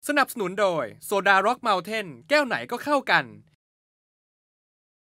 สนับสนุนโดยโซดาร็อกเมลเทนแก้วไหนก็เข้ากัน